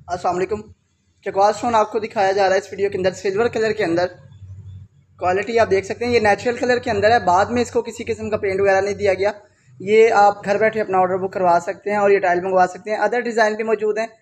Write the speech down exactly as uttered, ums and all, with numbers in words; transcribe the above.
अस्सलाम वालेकुम। चकवास स्टोन आपको दिखाया जा रहा है इस वीडियो के अंदर सिल्वर कलर के अंदर। क्वालिटी आप देख सकते हैं, ये नेचुरल कलर के अंदर है, बाद में इसको किसी किस्म का पेंट वगैरह नहीं दिया गया। ये आप घर बैठे अपना ऑर्डर बुक करवा सकते हैं और ये टाइल मंगवा सकते हैं। अदर डिज़ाइन भी मौजूद हैं।